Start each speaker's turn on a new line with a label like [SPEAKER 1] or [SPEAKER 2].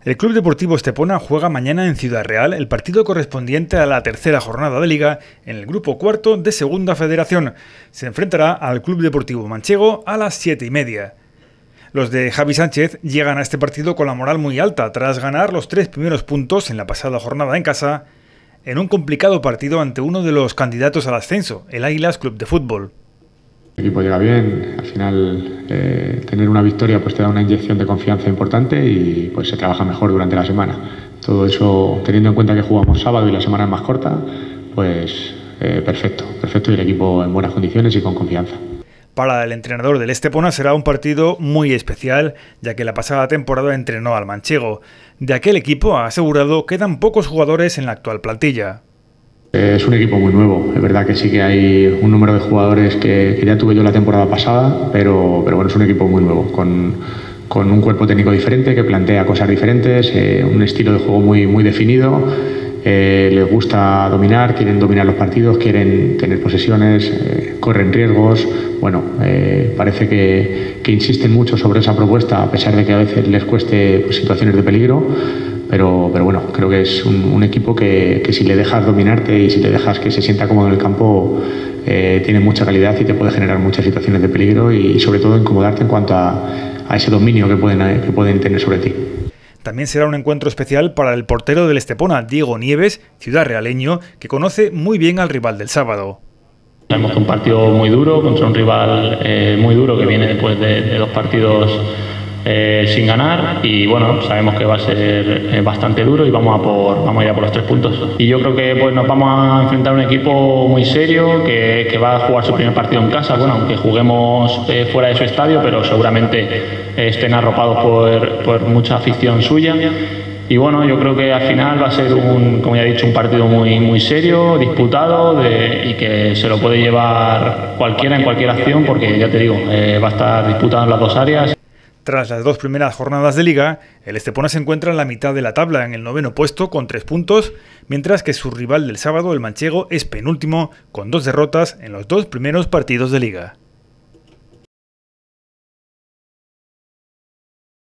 [SPEAKER 1] El Club Deportivo Estepona juega mañana en Ciudad Real el partido correspondiente a la tercera jornada de Liga en el grupo cuarto de Segunda Federación. Se enfrentará al Club Deportivo Manchego a las 7:30. Los de Javi Sánchez llegan a este partido con la moral muy alta tras ganar los 3 primeros puntos en la pasada jornada en casa en un complicado partido ante uno de los candidatos al ascenso, el Águilas Club de Fútbol.
[SPEAKER 2] El equipo llega bien, al final tener una victoria pues te da una inyección de confianza importante y pues se trabaja mejor durante la semana. Todo eso, teniendo en cuenta que jugamos sábado y la semana es más corta, pues perfecto y el equipo en buenas condiciones y con confianza.
[SPEAKER 1] Para el entrenador del Estepona será un partido muy especial, ya que la pasada temporada entrenó al manchego. De aquel equipo, ha asegurado, quedan pocos jugadores en la actual plantilla.
[SPEAKER 2] Es un equipo muy nuevo, es verdad que sí que hay un número de jugadores que ya tuve yo la temporada pasada, pero bueno, es un equipo muy nuevo, con un cuerpo técnico diferente, que plantea cosas diferentes, un estilo de juego muy definido, les gusta dominar, quieren dominar los partidos, quieren tener posesiones, corren riesgos, bueno, parece que insisten mucho sobre esa propuesta, a pesar de que a veces les cueste pues, situaciones de peligro. Pero bueno, creo que es un equipo que si le dejas dominarte y si le dejas que se sienta cómodo en el campo, tiene mucha calidad y te puede generar muchas situaciones de peligro y sobre todo incomodarte en cuanto a ese dominio que pueden tener sobre ti.
[SPEAKER 1] También será un encuentro especial para el portero del Estepona, Diego Nieves, ciudadrealeño, que conoce muy bien al rival del sábado.
[SPEAKER 3] Sabemos que un partido muy duro contra un rival muy duro que viene después de 2 partidos sin ganar y bueno, sabemos que va a ser bastante duro y vamos a ir a por los 3 puntos. Y yo creo que pues nos vamos a enfrentar a un equipo muy serio que va a jugar su primer partido en casa, bueno, aunque juguemos fuera de su estadio, pero seguramente estén arropados por mucha afición suya. Y bueno, yo creo que al final va a ser como ya he dicho, un partido muy serio, disputado y que se lo puede llevar cualquiera en cualquier acción, porque ya te digo, va a estar disputado en las 2 áreas.
[SPEAKER 1] Tras las 2 primeras jornadas de Liga, el Estepona se encuentra en la mitad de la tabla, en el 9º puesto con 3 puntos, mientras que su rival del sábado, el manchego, es penúltimo con 2 derrotas en los 2 primeros partidos de Liga.